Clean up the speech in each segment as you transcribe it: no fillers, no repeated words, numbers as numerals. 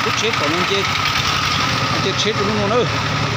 chết còn anh chết rồi nó nữa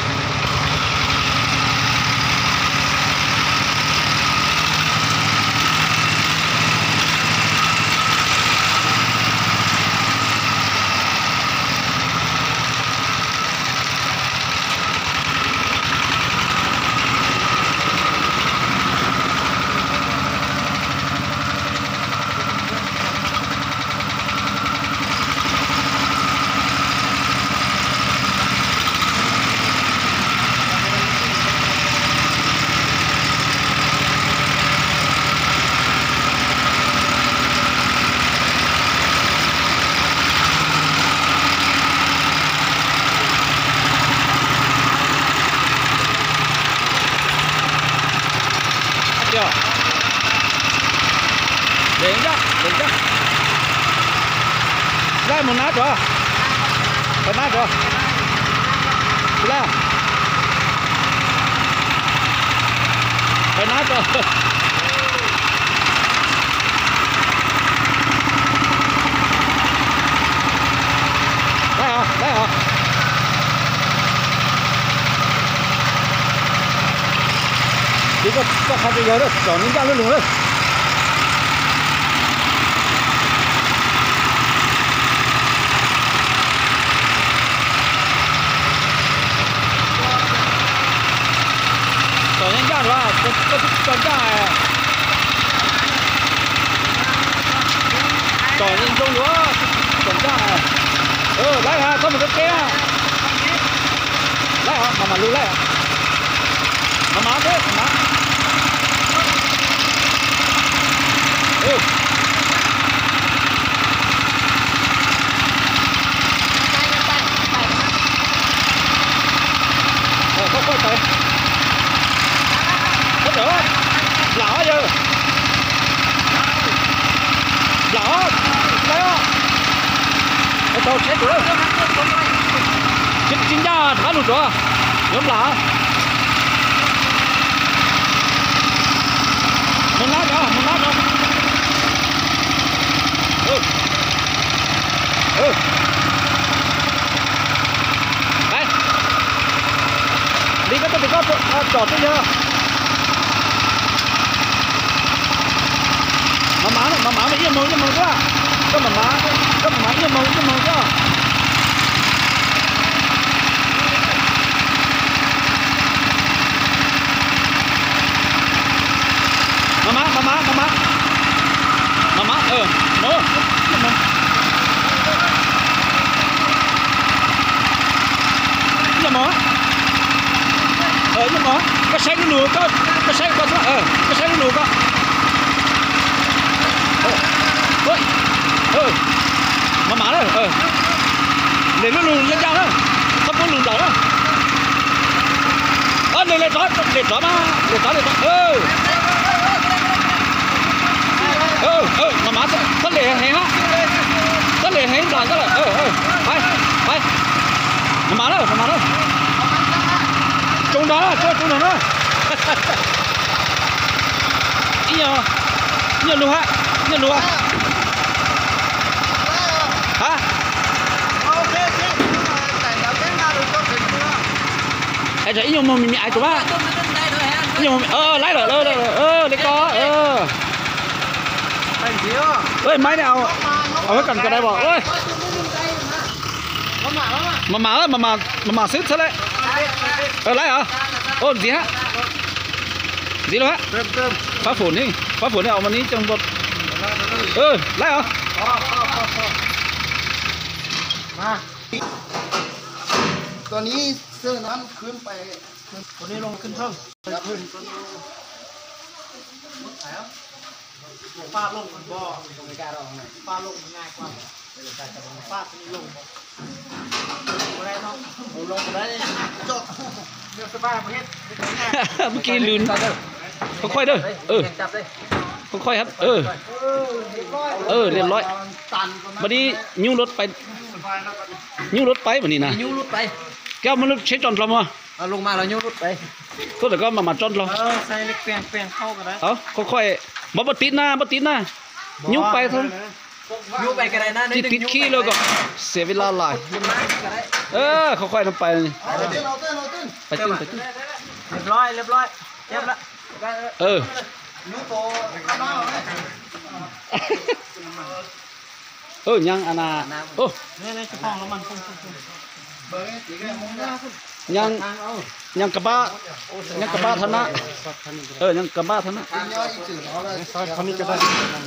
đến chắc ra một nát rồi một nát rồi ra một nát rồi đây hả đi có hai cái giờ đó chọn những cái luôn đấy chọn những cái đó có chọn cái chọn những trong đó chọn cái lấy ha có một cái kia lấy hả mà lưu lấy mà thế mà không có tay hết nữa lỏ chưa lỏ đấy không tao chết rồi chính ra thả được rồi nhóm lỏ một lát nữa đây đi cái tôi có trọt thế chưa mà má yên mừng quá có mà má yên mừng quá Mama, nó nhưng mà cái xe nó lùa cái xe nó lùa mà đấy để nó lùn lên ra đó không có lùn đỏ đó để trói mà để trói mà tất để hé ha tất để hé đoàn tất là bay mà đó trúng đó trúng đó nhiều luôn hả ai thấy nhiều mà mình ai tụi ba nhiều lấy rồi lấy có ơi máy nào ở cái cần đây bỏ ơi mà xếp thế đấy lấy hả gì hả gì đó hả phá phủn đi ở bênนี้trong bột lấy hả ตอนนี้เสื้อน้ำขึ้นไปตัวนี้ลงขึ้นเพิ่มขึ้นฟาดลงมันบ่ไม่กล้าลงไหนฟาดลงมันง่ายกว่าฟาดนี่ลงไม่ได้เนาะลงไม่ได้จบเดี๋ยวสบายมาเฮ็ดเมื่อกี้ลืมค่อยๆเด้อค่อยๆครับเรียบร้อยบัดนี้ยิ้วรถไปบัดนี้นะยิ้วรถไปแก้วมันเช็ดจอนเรามั้งลงมาแล้วยิ้วรถไปก็แต่ก็มาจอนเราใส่เล็กแปลงเข้ากันได้ค่อยๆบ่ติดนะยิ้วไปเถอะยูไปกันได้นะที่ติดขี้แล้วก็เสียเวลาหลายค่อยๆนำไปเอาเต้นเอาเต้นเอาเต้นไปตึ้งไปตึ้งเรียบร้อยเรียบละนู้โตข้าวหน้าเลยยังอันน่ะโอ้นี่จะพองแล้วมันพุ่งเบอร์ตีแกมองหน้าคุณยังกระบะธนะยังกระบะธนะตีย่ออีกสื่อเอาเลยคนนี้ก็ได้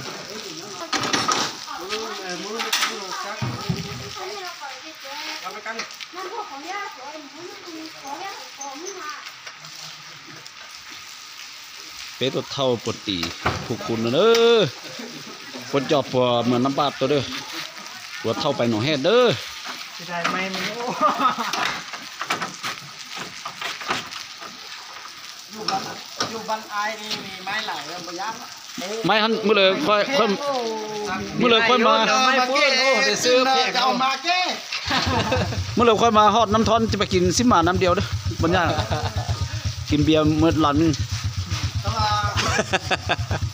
เป็ดตัวเท่าปวดตีผูกคุณนะปวดจอบปวดเหมือนน้ำบาดตัวเด้อปวดเท่าไปหนองแฮดเด้อจะได้ไหมมันอยู่บ้านไอ้นี่มีไม้ไหลแล้วบ่ยักไม่ฮันเมื่อเลยค่อยมาไม่พูดโอ้เดี๋ยวซื้อเพียงจะเอามาแก้เมื่อเลยค่อยมาฮอดน้ำทอนจะไปกินซิมหมาน้ำเดียวเด้อบนย่างกินเบียร์เมื่อหลังนึงต้อง